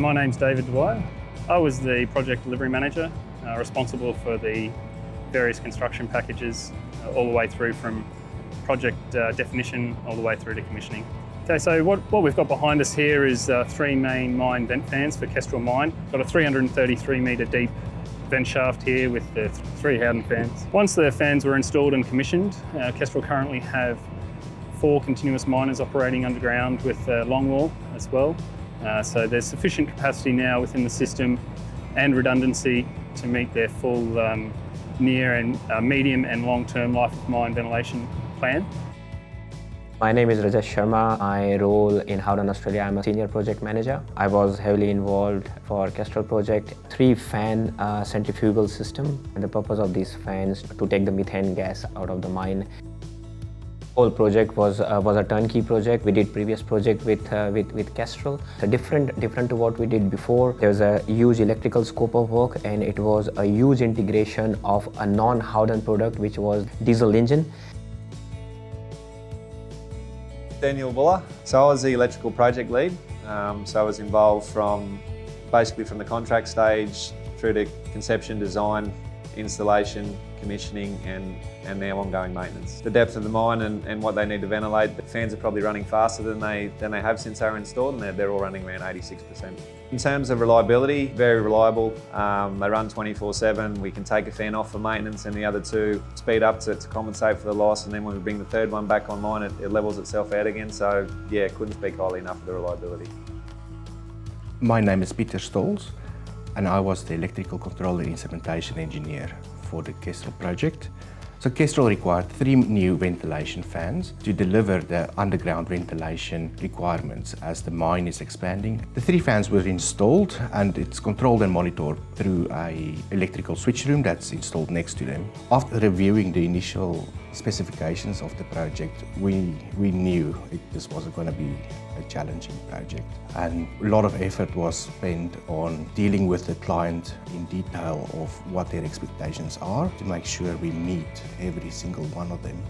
My name's David Dwyer. I was the project delivery manager, responsible for the various construction packages all the way through from project definition all the way through to commissioning. Okay, so what we've got behind us here is three main mine vent fans for Kestrel mine. Got a 333 metre deep vent shaft here with the three Howden fans. Once the fans were installed and commissioned, Kestrel currently have 4 continuous miners operating underground with longwall as well. So there's sufficient capacity now within the system and redundancy to meet their full near and medium and long-term life of mine ventilation plan. My name is Rajat Sharma. My role in Howden, Australia, I'm a senior project manager. I was heavily involved for Kestrel project, 3-fan centrifugal system. And the purpose of these fans to take the methane gas out of the mine. Whole project was a turnkey project. We did previous project with Kestrel. So different to what we did before. There was a huge electrical scope of work, and it was a huge integration of a non-Howden product, which was diesel engine. Daniel Bullough. So I was the electrical project lead. So I was involved basically from the contract stage through to conception, design, installation, commissioning and now ongoing maintenance. The depth of the mine and what they need to ventilate, the fans are probably running faster than they have since they were installed, and they're all running around 86%. In terms of reliability, very reliable. They run 24/7. We can take a fan off for maintenance and the other 2 speed up to compensate for the loss, and then when we bring the 3rd one back online, it levels itself out again. So yeah, couldn't speak highly enough of the reliability. My name is Peter Stolz, and I was the electrical control and instrumentation engineer for the Kestrel project. So Kestrel required 3 new ventilation fans to deliver the underground ventilation requirements as the mine is expanding. The 3 fans were installed, and it's controlled and monitored through an electrical switch room that's installed next to them. After reviewing the initial specifications of the project, we knew this wasn't going to be a challenging project, and a lot of effort was spent on dealing with the client in detail of what their expectations are to make sure we meet every single one of them.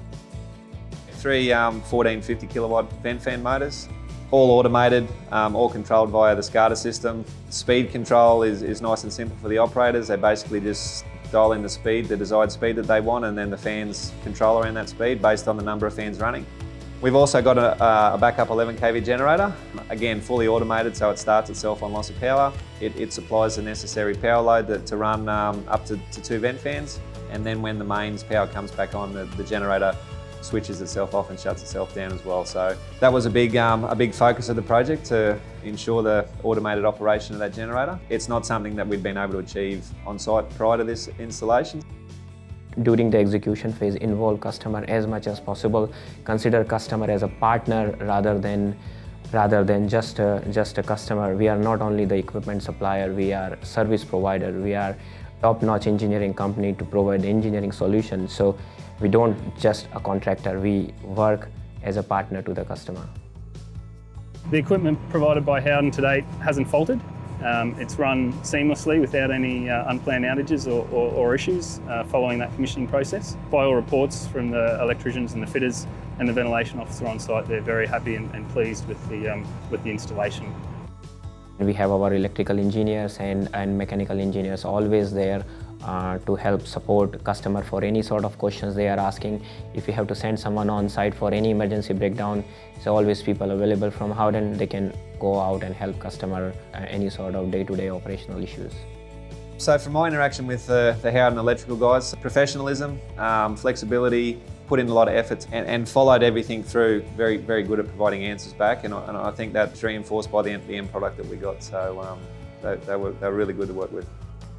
3 1450 kilowatt vent fan motors, all automated, all controlled via the SCADA system. Speed control is nice and simple for the operators. They basically just dial in the speed, the desired speed that they want, and then the fans control around that speed based on the number of fans running. We've also got a backup 11 kV generator, again fully automated, so it starts itself on loss of power. It supplies the necessary power load to run up to 2 vent fans, and then when the mains power comes back on, the generator switches itself off and shuts itself down as well. So that was a big focus of the project, to ensure the automated operation of that generator. It's not something that we'd been able to achieve on site prior to this installation. During the execution phase, involve customer as much as possible. Consider customer as a partner rather than just a customer. We are not only the equipment supplier, we are service provider. We are top-notch engineering company to provide engineering solutions. So we don't just a contractor, we work as a partner to the customer. The equipment provided by Howden to date hasn't faltered. It's run seamlessly without any unplanned outages or issues following that commissioning process. By all reports from the electricians and the fitters and the ventilation officer on site, they're very happy and pleased with the installation. We have our electrical engineers and mechanical engineers always there to help support customer for any sort of questions they are asking. If you have to send someone on site for any emergency breakdown, so always people available from Howden. They can go out and help customer any sort of day-to-day operational issues. So from my interaction with the Howden electrical guys, professionalism, flexibility, put in a lot of effort and followed everything through, very good at providing answers back, and I think that's reinforced by the end product that we got. So they were really good to work with.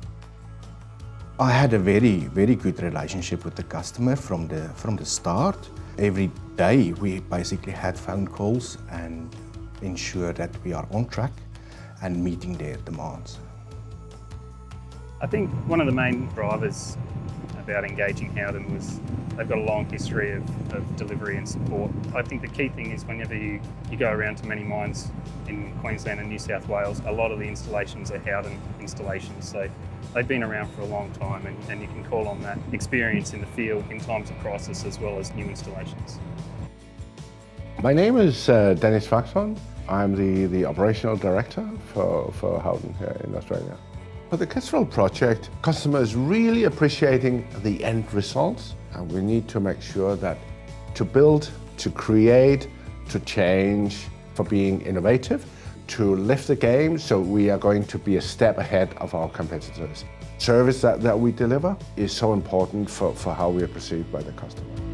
I had a very good relationship with the customer from the start. Every day we basically had phone calls and ensure that we are on track and meeting their demands. I think one of the main drivers about engaging Howden was they've got a long history of delivery and support. I think the key thing is whenever you go around to many mines in Queensland and New South Wales, a lot of the installations are Howden installations. So they've been around for a long time, and you can call on that experience in the field in times of crisis as well as new installations. My name is Dennis Faxholm. I'm the operational director for Howden here in Australia. For the Kestrel project, customers really appreciating the end results, and we need to make sure that to build, to create, to change, for being innovative, to lift the game, so we are going to be a step ahead of our competitors. Service that we deliver is so important for how we are perceived by the customer.